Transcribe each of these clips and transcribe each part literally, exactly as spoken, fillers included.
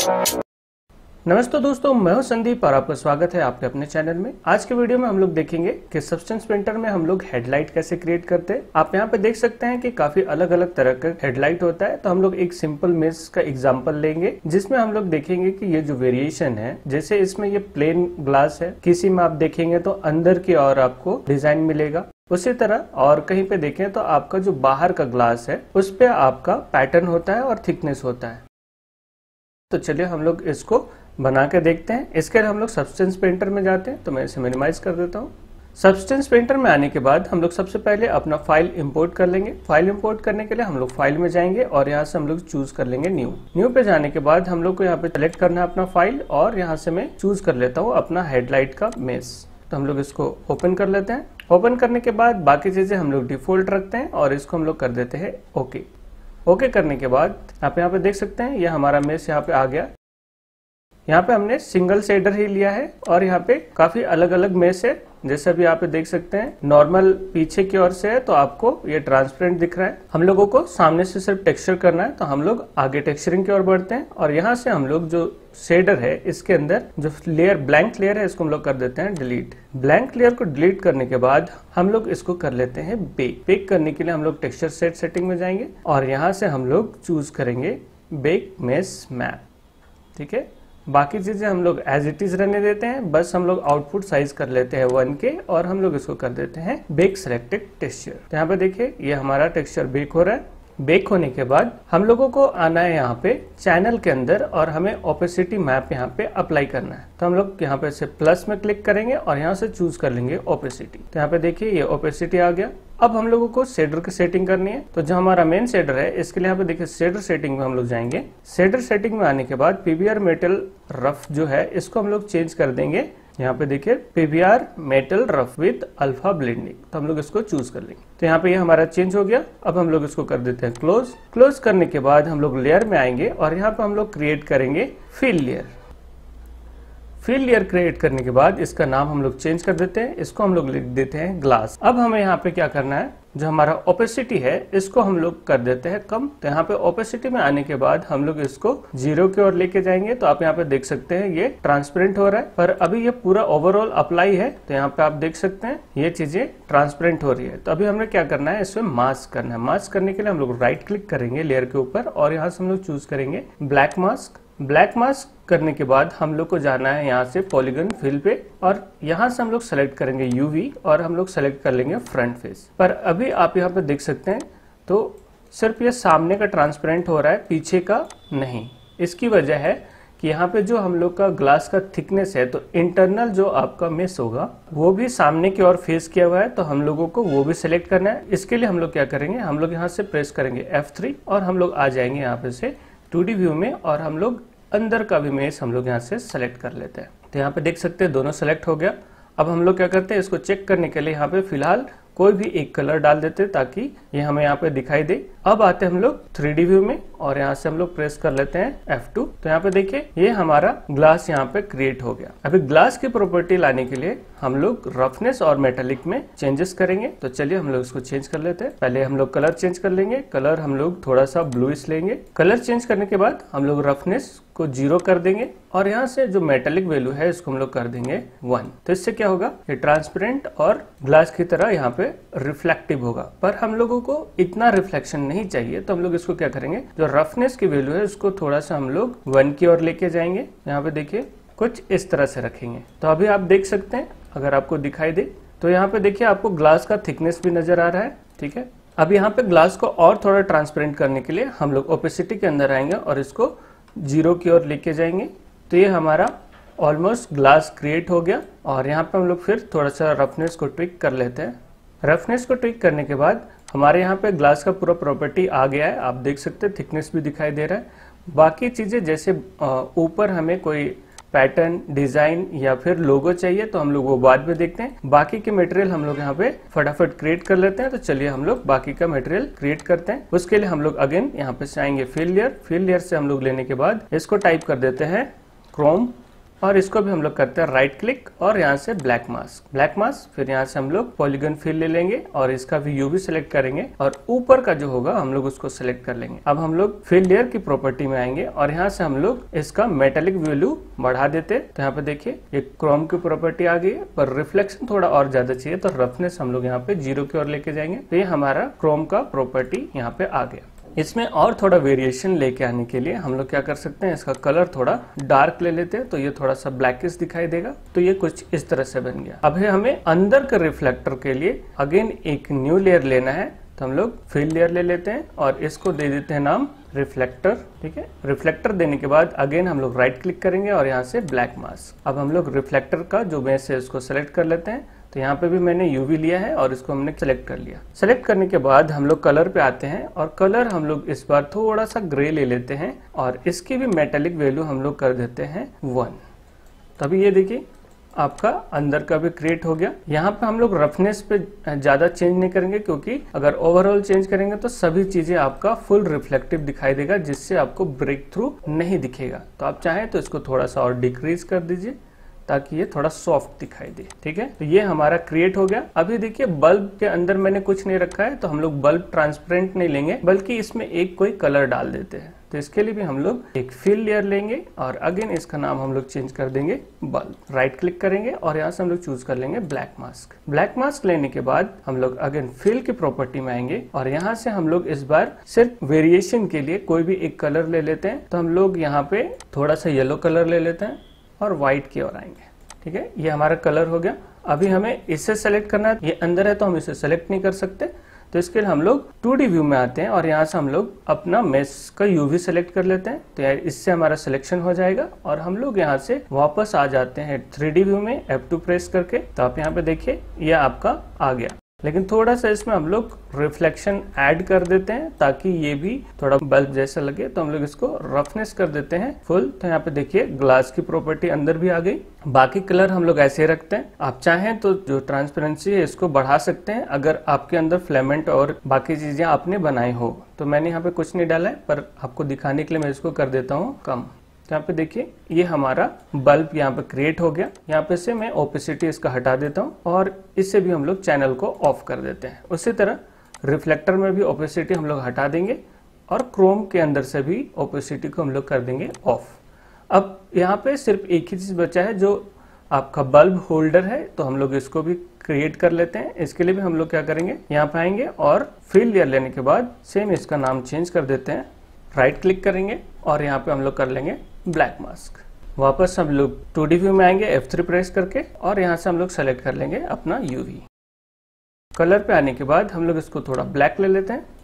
नमस्ते दोस्तों, मैं हूं संदीप और आपका स्वागत है आपके अपने चैनल में। आज के वीडियो में हम लोग देखेंगे कि सबस्टेंस पेंटर में हम लोग हेडलाइट कैसे क्रिएट करते हैं। आप यहां पे देख सकते हैं कि काफी अलग अलग तरह का हेडलाइट होता है। तो हम लोग एक सिंपल मेश का एग्जांपल लेंगे जिसमें हम लोग देखेंगे कि ये जो वेरिएशन है, जैसे इसमें ये प्लेन ग्लास है, किसी में आप देखेंगे तो अंदर की ओर आपको डिजाइन मिलेगा। उसी तरह और कहीं पे देखें तो आपका जो बाहर का ग्लास है उस पे आपका पैटर्न होता है और थिकनेस होता है। तो चलिए हम लोग इसको बना के देखते हैं। इसके लिए हम लोग सबस्टेंस पेंटर में जाते हैं, तो मैं इसे मिनिमाइज कर देता हूँ। सबस्टेंस पेंटर में आने के बाद हम लोग सबसे पहले अपना फाइल इंपोर्ट कर लेंगे। फाइल इंपोर्ट करने के लिए हम लोग फाइल में जाएंगे और यहाँ से हम लोग चूज कर लेंगे न्यू। न्यू पे जाने के बाद हम लोग को यहाँ पे सेलेक्ट करना है अपना फाइल और यहाँ से मैं चूज कर लेता हूँ अपना हेडलाइट का मेश। तो हम लोग इसको ओपन कर लेते हैं। ओपन करने के बाद बाकी चीजें हम लोग डिफॉल्ट रखते हैं और इसको हम लोग कर देते हैं ओके। ओके करने के बाद आप यहाँ पे देख सकते हैं ये हमारा मेश यहाँ पे आ गया। यहाँ पे हमने सिंगल शेडर ही लिया है और यहाँ पे काफी अलग अलग मेश है। जैसे अभी यहाँ पे देख सकते हैं नॉर्मल पीछे की ओर से है तो आपको ये ट्रांसपेरेंट दिख रहा है। हम लोगों को सामने से सिर्फ टेक्सचर करना है, तो हम लोग आगे टेक्सचरिंग की ओर बढ़ते हैं और यहाँ से हम लोग जो शेडर है इसके अंदर जो लेयर ब्लैंक लेयर है इसको हम लोग कर देते हैं डिलीट। ब्लैंक लेयर को डिलीट करने के बाद हम लोग इसको कर लेते हैं बेक। बेक करने के लिए हम लोग टेक्सचर सेट सेटिंग में जाएंगे और यहाँ से हम लोग चूज करेंगे बेक मेश मैप। ठीक है, बाकी चीजें हम लोग एज इट इज रहने देते हैं, बस हम लोग आउटपुट साइज कर लेते हैं वन के और हम लोग इसको कर देते हैं बेक सिलेक्टेड टेक्सचर। तो यहाँ पे देखिए ये हमारा टेक्सचर बेक हो रहा है। बेक होने के बाद हम लोगों को आना है यहाँ पे चैनल के अंदर और हमें ओपेसिटी मैप यहाँ पे अप्लाई करना है। तो हम लोग यहाँ पे से प्लस में क्लिक करेंगे और यहाँ से चूज कर लेंगे ओपेसिटी। तो यहाँ पे देखिए ये ओपेसिटी आ गया। अब हम लोगों को शेडर की सेटिंग करनी है। तो जो हमारा मेन शेडर है इसके लिए यहाँ पे देखिए शेडर सेटिंग में हम लोग जाएंगे। शेडर सेटिंग में आने के बाद पीवीआर मेटल रफ जो है इसको हम लोग चेंज कर देंगे। यहाँ पे देखिए PVR metal rough with alpha blending, तो हम लोग इसको चूज कर लेंगे। तो यहाँ पे ये हमारा चेंज हो गया। अब हम लोग इसको कर देते हैं क्लोज। क्लोज करने के बाद हम लोग लेयर में आएंगे और यहाँ पे हम लोग क्रिएट करेंगे fill layer. Fill layer create करने के बाद इसका नाम हम लोग चेंज कर देते हैं, इसको हम लोग लिख देते हैं ग्लास। अब हमें यहाँ पे क्या करना है, जो हमारा ओपेसिटी है इसको हम लोग कर देते हैं कम। तो यहाँ पे ओपेसिटी में आने के बाद हम लोग इसको जीरो की ओर लेके जाएंगे। तो आप यहाँ पे देख सकते हैं ये ट्रांसपेरेंट हो रहा है, पर अभी ये पूरा ओवरऑल अप्लाई है। तो यहाँ पे आप देख सकते हैं ये चीजें ट्रांसपेरेंट हो रही है। तो अभी हमने क्या करना है, इसमें मास्क करना है। मास्क करने के लिए हम लोग राइट क्लिक करेंगे लेयर के ऊपर और यहाँ से हम लोग चूज करेंगे ब्लैक मास्क। ब्लैक मास्क करने के बाद हम लोग को जाना है यहाँ से पॉलीगन फिल पे और यहाँ से हम लोग सेलेक्ट करेंगे यूवी और हम लोग सेलेक्ट कर लेंगे फ्रंट फेस। पर अभी आप यहाँ पे देख सकते हैं तो सिर्फ ये सामने का ट्रांसपेरेंट हो रहा है, पीछे का नहीं। इसकी वजह है कि यहाँ पे जो हम लोग का ग्लास का थिकनेस है तो इंटरनल जो आपका मेश होगा वो भी सामने की ओर फेस किया हुआ है, तो हम लोगों को वो भी सिलेक्ट करना है। इसके लिए हम लोग क्या करेंगे, हम लोग यहाँ से प्रेस करेंगे एफ थ्री और हम लोग आ जाएंगे यहाँ पे से टू डी व्यू में और हम लोग अंदर का भी मेश हम लोग यहाँ से सेलेक्ट कर लेते हैं। तो यहाँ पे देख सकते हैं दोनों सेलेक्ट हो गया। अब हम लोग क्या करते हैं, इसको चेक करने के लिए यहाँ पे फिलहाल कोई भी एक कलर डाल देते हैं ताकि ये हमें यहाँ पे दिखाई दे। अब आते हैं हम लोग थ्री डी व्यू में और यहाँ से हम लोग प्रेस कर लेते हैं एफ टू। तो यहाँ पे देखिए ये हमारा ग्लास यहाँ पे क्रिएट हो गया। अभी ग्लास की प्रॉपर्टी लाने के लिए हम लोग रफनेस और मेटालिक में चेंजेस करेंगे। तो चलिए हम लोग इसको चेंज कर लेते हैं। पहले हम लोग कलर चेंज कर लेंगे। कलर हम लोग थोड़ा सा ब्लूइश लेंगे। कलर चेंज करने के बाद हम लोग रफनेस को जीरो कर देंगे और यहाँ से जो मेटालिक वैल्यू है इसको हम लोग कर देंगे वन। तो इससे क्या होगा, ये ट्रांसपेरेंट और ग्लास की तरह यहाँ पे रिफ्लेक्टिव होगा। पर हम लोगों को इतना रिफ्लेक्शन नहीं चाहिए, तो हम लोग इसको क्या करेंगे, जो रफनेस की वैल्यू है उसको थोड़ा सा हम लोग वन की ओर लेके जाएंगे। यहाँ पे देखिए कुछ इस तरह से रखेंगे। तो अभी आप देख सकते हैं, अगर आपको दिखाई दे तो यहाँ पे देखिए आपको ग्लास का थिकनेस भी नजर आ रहा है। ठीक है, अब यहाँ पे ग्लास को और थोड़ा ट्रांसपेरेंट करने के लिए हम लोग ओपेसिटी के अंदर आएंगे और इसको जीरो की ओर लेके जाएंगे। तो ये हमारा ऑलमोस्ट ग्लास क्रिएट हो गया और यहाँ पे हम लोग फिर थोड़ा सा रफनेस को ट्विक कर लेते हैं। रफनेस को ट्विक करने के बाद हमारे यहाँ पे ग्लास का पूरा प्रॉपर्टी आ गया है। आप देख सकते हैं थिकनेस भी दिखाई दे रहा है। बाकी चीजें जैसे ऊपर हमें कोई पैटर्न, डिजाइन या फिर लोगो चाहिए तो हम लोग वो बाद में देखते हैं। बाकी के मटेरियल हम लोग यहाँ पे फटाफट क्रिएट कर लेते हैं। तो चलिए हम लोग बाकी का मटेरियल क्रिएट करते हैं। उसके लिए हम लोग अगेन यहाँ पे आएंगे फिल लेयर। फिल लेयर से हम लोग लेने के बाद इसको टाइप कर देते हैं क्रोम और इसको भी हम लोग करते हैं राइट क्लिक और यहाँ से ब्लैक मास्क, ब्लैक मास्क, फिर यहाँ से हम लोग पॉलीगन फिल ले लेंगे और इसका भी यूवी सेलेक्ट करेंगे और ऊपर का जो होगा हम लोग उसको सिलेक्ट कर लेंगे। अब हम लोग फिल लेयर की प्रॉपर्टी में आएंगे और यहाँ से हम लोग इसका मेटेलिक वैल्यू बढ़ा देते हैं। तो यहाँ पे देखिए ये क्रोम की प्रॉपर्टी आ गई है, पर रिफ्लेक्शन थोड़ा और ज्यादा चाहिए तो रफनेस हम लोग यहाँ पे जीरो की ओर लेके जाएंगे। तो ये हमारा क्रोम का प्रॉपर्टी यहाँ पे आ गया। इसमें और थोड़ा वेरिएशन लेके आने के लिए हम लोग क्या कर सकते हैं, इसका कलर थोड़ा डार्क ले लेते हैं तो ये थोड़ा सा ब्लैकिश दिखाई देगा। तो ये कुछ इस तरह से बन गया। अब हमें अंदर के रिफ्लेक्टर के लिए अगेन एक न्यू लेयर लेना है, तो हम लोग फिल लेयर ले लेते हैं और इसको दे देते हैं नाम रिफ्लेक्टर। ठीक है, रिफ्लेक्टर देने के बाद अगेन हम लोग राइट क्लिक करेंगे और यहाँ से ब्लैक मास्क। अब हम लोग रिफ्लेक्टर का जो बेस है उसको सेलेक्ट कर लेते हैं। तो यहाँ पे भी मैंने यूवी लिया है और इसको हमने सेलेक्ट कर लिया। सेलेक्ट करने के बाद हम लोग कलर पे आते हैं और कलर हम लोग इस बार थोड़ा सा ग्रे ले लेते हैं और इसकी भी मेटेलिक वैल्यू हम लोग कर देते हैं वन। तभी ये देखिए आपका अंदर का भी क्रिएट हो गया। यहाँ पे हम लोग रफनेस पे ज्यादा चेंज नहीं करेंगे, क्योंकि अगर ओवरऑल चेंज करेंगे तो सभी चीजें आपका फुल रिफ्लेक्टिव दिखाई देगा, जिससे आपको ब्रेक थ्रू नहीं दिखेगा। तो आप चाहें तो इसको थोड़ा सा और डिक्रीज कर दीजिए ताकि ये थोड़ा सॉफ्ट दिखाई दे। ठीक है, तो ये हमारा क्रिएट हो गया। अभी देखिए बल्ब के अंदर मैंने कुछ नहीं रखा है, तो हम लोग बल्ब ट्रांसपेरेंट नहीं लेंगे, बल्कि इसमें एक कोई कलर डाल देते हैं। तो इसके लिए भी हम लोग एक फिल लेयर लेंगे और अगेन इसका नाम हम लोग चेंज कर देंगे बल्ब। राइट क्लिक करेंगे और यहाँ से हम लोग चूज कर लेंगे ब्लैक मास्क। ब्लैक मास्क लेने के बाद हम लोग अगेन फिल की प्रॉपर्टी में आएंगे और यहाँ से हम लोग इस बार सिर्फ वेरिएशन के लिए कोई भी एक कलर ले लेते हैं। तो हम लोग यहाँ पे थोड़ा सा येलो कलर ले लेते हैं और व्हाइट की ओर आएंगे। ठीक है, ये हमारा कलर हो गया। अभी हमें इससे सेलेक्ट करना है, ये अंदर है तो हम इसे सेलेक्ट नहीं कर सकते। तो इसके लिए हम लोग टू डी व्यू में आते हैं और यहाँ से हम लोग अपना मेश का यूवी सेलेक्ट कर लेते हैं। तो यार इससे हमारा सिलेक्शन हो जाएगा और हम लोग यहाँ से वापस आ जाते हैं थ्री डी व्यू में एफ टू प्रेस करके। तो आप यहाँ पे देखिए ये आपका आ गया, लेकिन थोड़ा सा इसमें हम लोग रिफ्लेक्शन ऐड कर देते हैं ताकि ये भी थोड़ा बल्ब जैसा लगे। तो हम लोग इसको रफनेस कर देते हैं फुल। तो यहाँ पे देखिए ग्लास की प्रॉपर्टी अंदर भी आ गई। बाकी कलर हम लोग ऐसे रखते हैं। आप चाहें तो जो ट्रांसपेरेंसी है इसको बढ़ा सकते हैं, अगर आपके अंदर फिलामेंट और बाकी चीजें आपने बनाई हो। तो मैंने यहाँ पे कुछ नहीं डाला है, पर आपको दिखाने के लिए मैं इसको कर देता हूँ कम। यहाँ पे देखिए ये हमारा बल्ब यहाँ पे क्रिएट हो गया। यहाँ पे से मैं ओपेसिटी इसका हटा देता हूँ और इससे भी हम लोग चैनल को ऑफ कर देते हैं। उसी तरह रिफ्लेक्टर में भी ओपेसिटी हम लोग हटा देंगे और क्रोम के अंदर से भी ओपेसिटी को हम लोग कर देंगे ऑफ। अब यहाँ पे सिर्फ एक ही चीज बचा है जो आपका बल्ब होल्डर है, तो हम लोग इसको भी क्रिएट कर लेते हैं। इसके लिए भी हम लोग क्या करेंगे, यहाँ पे आएंगे और फिल लेयर लेने के बाद सेम इसका नाम चेंज कर देते हैं। राइट क्लिक करेंगे और यहाँ पे हम लोग कर लेंगे ब्लैक मास्क। वापस हम लोग टू डी व्यू में आएंगे एफ थ्री प्रेस करके और यहाँ से हम लोग सेलेक्ट कर लेंगे अपना यूवी। कलर पे आने के बाद हम लोग इसको थोड़ा ब्लैक ले लेते हैं।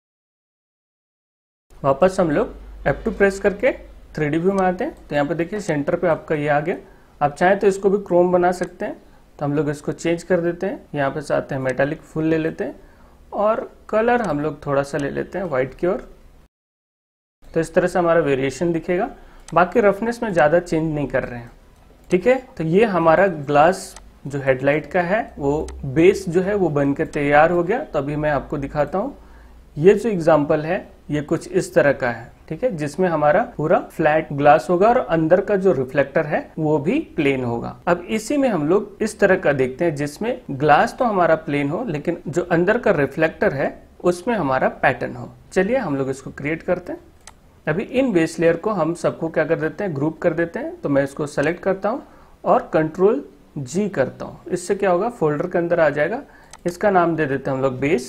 वापस हम लोग एफ टू प्रेस करके थ्री डी व्यू में आते हैं। तो यहाँ पे देखिए सेंटर पे आपका ये आ गया। आप चाहें तो इसको भी क्रोम बना सकते हैं, तो हम लोग इसको चेंज कर देते हैं। यहाँ पे से आते हैं मेटालिक फुल ले लेते हैं और कलर हम लोग थोड़ा सा ले लेते हैं व्हाइट की ओर। तो इस तरह से हमारा वेरिएशन दिखेगा। बाकी रफनेस में ज़्यादा चेंज नहीं कर रहे हैं। ठीक है, तो ये हमारा ग्लास जो हेडलाइट का है वो बेस जो है वो बन के तैयार हो गया। तो अभी मैं आपको दिखाता हूँ। ये जो एग्जाम्पल है ये कुछ इस तरह का है। ठीक है, जिसमें हमारा पूरा फ्लैट ग्लास होगा और अंदर का जो रिफ्लेक्टर है वो भी प्लेन होगा। अब इसी में हम लोग इस तरह का देखते हैं जिसमें ग्लास तो हमारा प्लेन हो, लेकिन जो अंदर का रिफ्लेक्टर है उसमें हमारा पैटर्न हो। चलिए हम लोग इसको क्रिएट करते हैं। अभी इन बेस लेयर को हम सबको क्या कर देते हैं, ग्रुप कर देते हैं। तो मैं इसको सेलेक्ट करता हूँ और कंट्रोल जी करता हूँ। इससे क्या होगा, फोल्डर के अंदर आ जाएगा। इसका नाम दे देते हैं हम लोग बेस।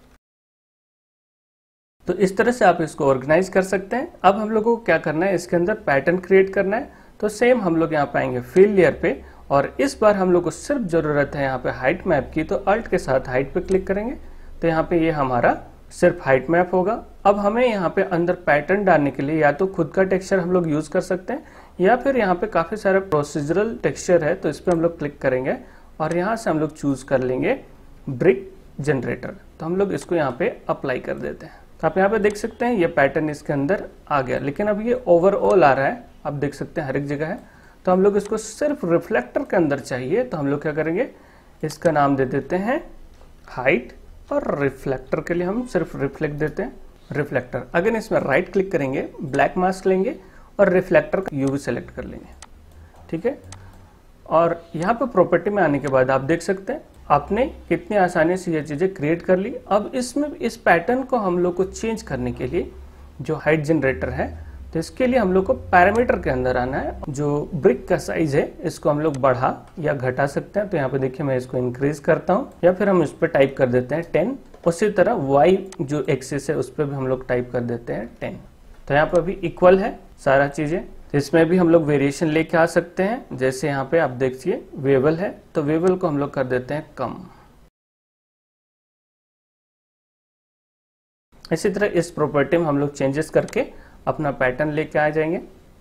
तो इस तरह से आप इसको ऑर्गेनाइज कर सकते हैं। अब हम लोगों को क्या करना है, इसके अंदर पैटर्न क्रिएट करना है। तो सेम हम लोग यहाँ पे आएंगे फिल लेयर पे और इस बार हम लोग को सिर्फ जरूरत है यहाँ पे हाइट मैप की। तो अल्ट के साथ हाइट पे क्लिक करेंगे तो यहाँ पे ये हमारा सिर्फ हाइट मैप होगा। अब हमें यहाँ पे अंदर पैटर्न डालने के लिए या तो खुद का टेक्सचर हम लोग यूज कर सकते हैं या फिर यहाँ पे काफी सारे प्रोसीजरल टेक्सचर है। तो इस पे हम लोग क्लिक करेंगे और यहाँ से हम लोग चूज कर लेंगे ब्रिक जनरेटर। तो हम लोग इसको यहाँ पे अप्लाई कर देते हैं। तो आप यहाँ पे देख सकते हैं ये पैटर्न इसके अंदर आ गया, लेकिन अब ये ओवरऑल आ रहा है। आप देख सकते हैं हर एक जगह है। तो हम लोग इसको सिर्फ रिफ्लेक्टर के अंदर चाहिए। तो हम लोग क्या करेंगे, इसका नाम दे देते हैं हाइट और रिफ्लेक्टर के लिए हम सिर्फ रिफ्लेक्ट देते हैं रिफ्लेक्टर। अगेन इसमें राइट क्लिक करेंगे, ब्लैक मास्क लेंगे और रिफ्लेक्टर का यूवी सेलेक्ट कर लेंगे। ठीक है। और यहाँ पे प्रॉपर्टी में आने के बाद आप देख सकते हैं आपने कितनी आसानी से ये चीज़ें क्रिएट कर ली। अब इसमें इस पैटर्न को हम लोग को चेंज करने के लिए जो हाइट जनरेटर है, तो इसके लिए हम लोग को पैरामीटर के अंदर आना है। जो ब्रिक का साइज है इसको हम लोग बढ़ा या घटा सकते हैं। तो यहाँ पे देखिए मैं इसको इंक्रीज करता हूँ या फिर हम इस पर टाइप कर देते हैं टेन। उसी तरह वाई जो एक्सिस है उस पर भी हम लोग टाइप कर देते हैं टेन। तो यहाँ पर भी इक्वल है सारा चीजें। इसमें भी हम लोग वेरिएशन लेके आ सकते हैं। जैसे यहाँ पे आप देखिए वेबल है तो वेबल को हम लोग कर देते हैं कम। इसी तरह इस प्रॉपर्टी में हम लोग चेंजेस करके अपना पैटर्न लेके आ जाएंगे,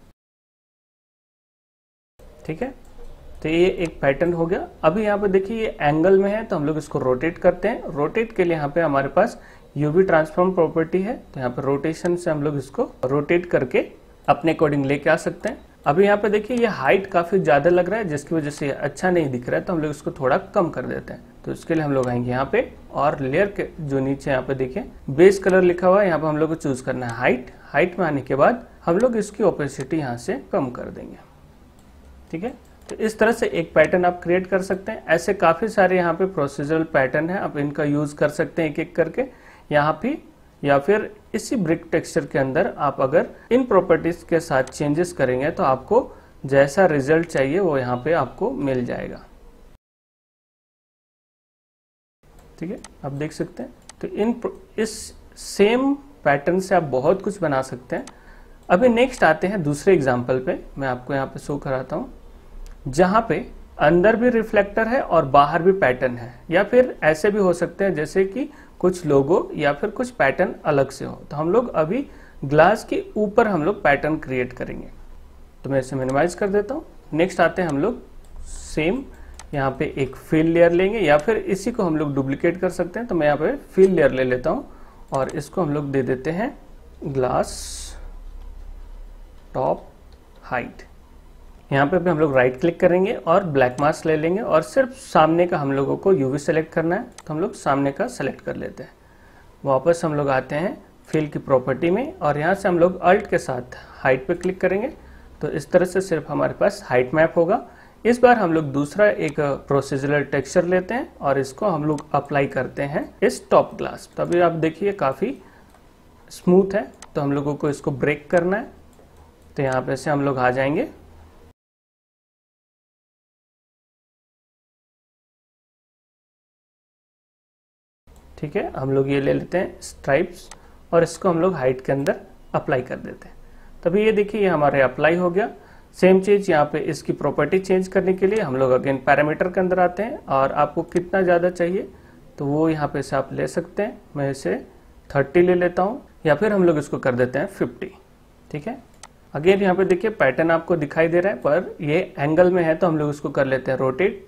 ठीक है। तो ये एक पैटर्न हो गया। अभी यहाँ पे देखिए ये एंगल में है तो हम लोग इसको रोटेट करते हैं। रोटेट के लिए यहाँ पे हमारे पास यूवी ट्रांसफॉर्म प्रॉपर्टी है, तो यहाँ पे रोटेशन से हम लोग इसको रोटेट करके अपने अकॉर्डिंग लेके आ सकते हैं। अभी यहाँ पे देखिए ये हाइट काफी ज्यादा लग रहा है जिसकी वजह से अच्छा नहीं दिख रहा है, तो हम लोग इसको थोड़ा कम कर देते हैं। तो इसके लिए हम लोग आएंगे यहाँ पे और लेयर के जो नीचे यहाँ पे देखिए बेस कलर लिखा हुआ है, यहाँ पे हम लोग को चूज करना है हाइट। हाइट में आने के बाद हम लोग इसकी ओपेसिटी यहाँ से कम कर देंगे, ठीक है। तो इस तरह से एक पैटर्न आप क्रिएट कर सकते हैं। ऐसे काफी सारे यहाँ पे प्रोसीजरल पैटर्न है, आप इनका यूज कर सकते हैं एक एक करके यहाँ पे, या फिर इसी ब्रिक टेक्सचर के अंदर आप अगर इन प्रॉपर्टीज के साथ चेंजेस करेंगे तो आपको जैसा रिजल्ट चाहिए वो यहाँ पे आपको मिल जाएगा, ठीक है। आप देख सकते हैं तो इन इस सेम पैटर्न से आप बहुत कुछ बना सकते हैं। अभी नेक्स्ट आते हैं दूसरे एग्जाम्पल पे, मैं आपको यहाँ पे शो कराता हूँ जहां पे अंदर भी रिफ्लेक्टर है और बाहर भी पैटर्न है, या फिर ऐसे भी हो सकते हैं जैसे कि कुछ लोगो या फिर कुछ पैटर्न अलग से हो। तो हम लोग अभी ग्लास के ऊपर हम लोग पैटर्न क्रिएट करेंगे, तो मैं इसे मिनिमाइज कर देता हूँ। नेक्स्ट आते हैं हम लोग सेम यहाँ पे एक फिल लेयर लेंगे, या फिर इसी को हम लोग डुप्लीकेट कर सकते हैं। तो मैं यहाँ पे फिल लेयर ले लेता हूँ और इसको हम लोग दे देते हैं ग्लास टॉप हाइट। यहाँ पे भी हम लोग राइट क्लिक करेंगे और ब्लैक मास्क ले लेंगे और सिर्फ सामने का हम लोगों को यूवी सेलेक्ट करना है, तो हम लोग सामने का सेलेक्ट कर लेते हैं। वापस हम लोग आते हैं फिल की प्रॉपर्टी में और यहाँ से हम लोग अल्ट के साथ हाइट पे क्लिक करेंगे, तो इस तरह से सिर्फ हमारे पास हाइट मैप होगा। इस बार हम लोग दूसरा एक प्रोसीजरल टेक्सचर लेते हैं और इसको हम लोग अप्लाई करते हैं इस टॉप ग्लास। तो अभी आप देखिए काफी स्मूथ है, तो हम लोगों को इसको ब्रेक करना है। तो यहाँ पे से हम लोग आ जाएंगे ठीक है। हम लोग ये ले लेते हैं स्ट्राइप्स और इसको हम लोग हाइट के अंदर अप्लाई कर देते हैं। तभी ये देखिए ये हमारे अप्लाई हो गया। सेम चीज यहाँ पे इसकी प्रॉपर्टी चेंज करने के लिए हम लोग अगेन पैरामीटर के अंदर आते हैं और आपको कितना ज़्यादा चाहिए तो वो यहाँ पे से आप ले सकते हैं। मैं इसे थर्टी ले लेता हूँ या फिर हम लोग इसको कर देते हैं फिफ्टी, ठीक है। अगेन यहाँ पे देखिए पैटर्न आपको दिखाई दे रहा है पर ये एंगल में है, तो हम लोग इसको कर लेते हैं रोटेट,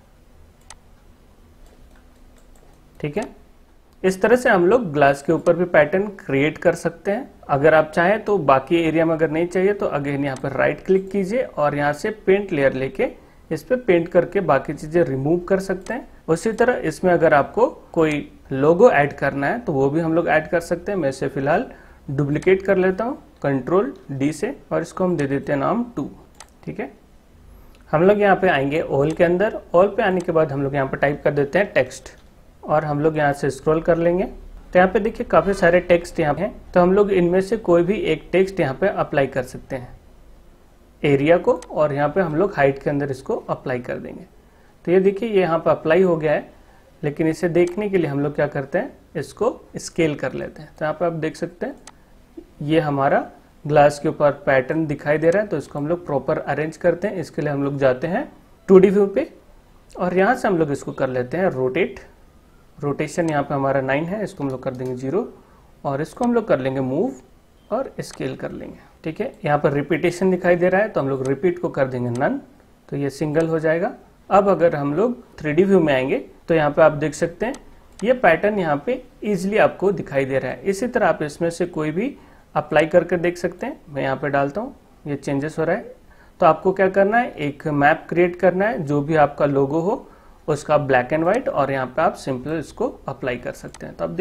ठीक है। इस तरह से हम लोग ग्लास के ऊपर भी पैटर्न क्रिएट कर सकते हैं। अगर आप चाहें तो बाकी एरिया में अगर नहीं चाहिए तो अगेन यहाँ पर राइट क्लिक कीजिए और यहाँ से पेंट लेयर लेके इस पे पेंट करके बाकी चीजें रिमूव कर सकते हैं। उसी तरह इसमें अगर आपको कोई लोगो ऐड करना है तो वो भी हम लोग ऐड कर सकते हैं। मैं इसे फिलहाल डुप्लीकेट कर लेता हूँ कंट्रोल डी से और इसको हम दे देते हैं नाम टू, ठीक है। हम लोग यहाँ पे आएंगे ऑल के अंदर। ऑल पे आने के बाद हम लोग यहाँ पे टाइप कर देते हैं टेक्स्ट और हम लोग यहाँ से स्क्रॉल कर लेंगे। तो यहाँ पे देखिए काफी सारे टेक्स्ट यहाँ हैं, तो हम लोग इनमें से कोई भी एक टेक्स्ट यहाँ पे अप्लाई कर सकते हैं एरिया को, और यहाँ पे हम लोग हाइट के अंदर इसको अप्लाई कर देंगे। तो ये देखिए ये यहाँ पे अप्लाई हो गया है, लेकिन इसे देखने के लिए हम लोग क्या करते हैं इसको स्केल कर लेते हैं। तो यहाँ पे आप देख सकते हैं ये हमारा ग्लास के ऊपर पैटर्न दिखाई दे रहा है, तो इसको हम लोग प्रॉपर अरेंज करते हैं। इसके लिए हम लोग जाते हैं टू डी व्यू पे और यहाँ से हम लोग इसको कर लेते हैं रोटेट। रोटेशन यहाँ पे हमारा नाइन है, इसको हम लोग कर देंगे जीरो और इसको हम लोग कर लेंगे मूव और स्केल कर लेंगे, ठीक है। यहाँ पर रिपीटेशन दिखाई दे रहा है तो हम लोग रिपीट को कर देंगे नन, तो ये सिंगल हो जाएगा। अब अगर हम लोग थ्री डी व्यू में आएंगे तो यहाँ पे आप देख सकते हैं ये पैटर्न यहाँ पे इजिली आपको दिखाई दे रहा है। इसी तरह आप इसमें से कोई भी अप्लाई करके देख सकते हैं। मैं यहाँ पे डालता हूँ, ये चेंजेस हो रहा है। तो आपको क्या करना है, एक मैप क्रिएट करना है जो भी आपका लोगो हो उसका ब्लैक एंड व्हाइट, और यहाँ पे आप सिंपल इसको अप्लाई कर सकते हैं। तो अब देखिए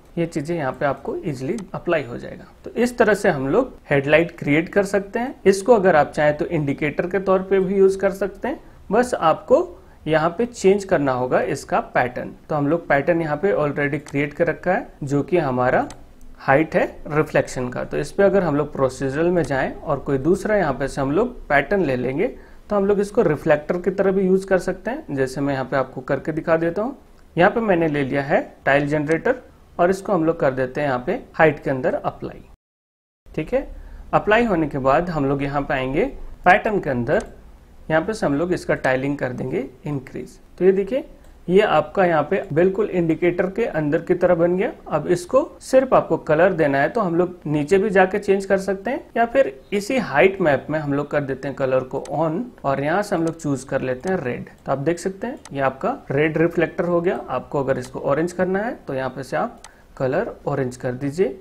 ये चीजें यहाँ पे आपको इजिली अप्लाई हो जाएगा। तो इस तरह से हम लोग हेडलाइट क्रिएट कर सकते हैं। इसको अगर आप चाहें तो इंडिकेटर के तौर पे भी यूज कर सकते हैं। बस आपको यहाँ पे चेंज करना होगा इसका पैटर्न। तो हम लोग पैटर्न यहाँ पे ऑलरेडी क्रिएट कर रखा है जो कि हमारा हाइट है रिफ्लेक्शन का। तो इस पे अगर हम लोग प्रोसीजरल में जाएं और कोई दूसरा यहाँ पे से हम लोग पैटर्न ले लेंगे तो हम लोग इसको रिफ्लेक्टर की तरह भी यूज कर सकते हैं। जैसे मैं यहाँ पे आपको करके दिखा देता हूँ। यहाँ पे मैंने ले लिया है टाइल जनरेटर और इसको हम लोग कर देते हैं यहाँ पे हाइट के अंदर अप्लाई। ठीक है, अप्लाई होने के बाद हम लोग यहाँ पे आएंगे पैटर्न के अंदर, यहाँ पे से हम लोग इसका टाइलिंग कर देंगे इंक्रीज। तो ये देखिए ये आपका यहाँ पे बिल्कुल इंडिकेटर के अंदर की तरह बन गया। अब इसको सिर्फ आपको कलर देना है तो हम लोग नीचे भी जाके चेंज कर सकते हैं या फिर इसी हाइट मैप में हम लोग कर देते हैं कलर को ऑन और यहाँ से हम लोग चूज कर लेते हैं रेड। तो आप देख सकते हैं ये आपका रेड रिफ्लेक्टर हो गया। आपको अगर इसको ऑरेंज करना है तो यहाँ पे से आप कलर ऑरेंज कर दीजिए।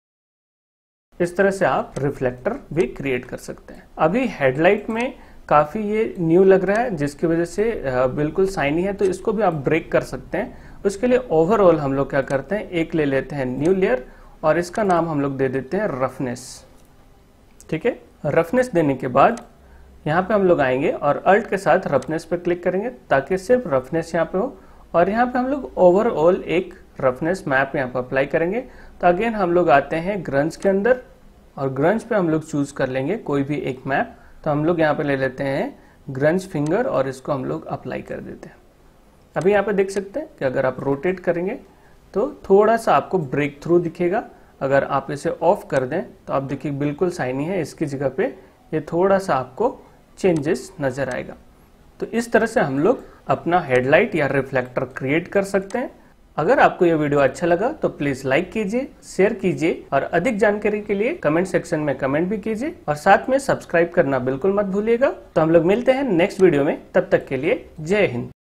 इस तरह से आप रिफ्लेक्टर भी क्रिएट कर सकते हैं। अभी हेडलाइट में काफी ये न्यू लग रहा है जिसकी वजह से बिल्कुल शाइनी है, तो इसको भी आप ब्रेक कर सकते हैं। उसके लिए ओवरऑल हम लोग क्या करते हैं, एक ले लेते हैं न्यू लेयर और इसका नाम हम लोग दे देते हैं रफनेस। ठीक है, रफनेस देने के बाद यहाँ पे हम लोग आएंगे और अल्ट के साथ रफनेस पे क्लिक करेंगे ताकि सिर्फ रफनेस यहाँ पे हो और यहाँ पे हम लोग ओवरऑल एक रफनेस मैप यहाँ पे अप्लाई करेंगे। तो अगेन हम लोग आते हैं ग्रंज के अंदर और ग्रंज पे हम लोग चूज कर लेंगे कोई भी एक मैप। तो हम लोग यहाँ पे ले लेते हैं ग्रंज फिंगर और इसको हम लोग अप्लाई कर देते हैं। अभी यहाँ पे देख सकते हैं कि अगर आप रोटेट करेंगे तो थोड़ा सा आपको ब्रेक थ्रू दिखेगा। अगर आप इसे ऑफ कर दें तो आप देखिए बिल्कुल शाइनी है, इसकी जगह पे ये थोड़ा सा आपको चेंजेस नजर आएगा। तो इस तरह से हम लोग अपना हेडलाइट या रिफ्लेक्टर क्रिएट कर सकते हैं। अगर आपको यह वीडियो अच्छा लगा तो प्लीज लाइक कीजिए, शेयर कीजिए और अधिक जानकारी के लिए कमेंट सेक्शन में कमेंट भी कीजिए और साथ में सब्सक्राइब करना बिल्कुल मत भूलिएगा। तो हम लोग मिलते हैं नेक्स्ट वीडियो में, तब तक के लिए जय हिंद।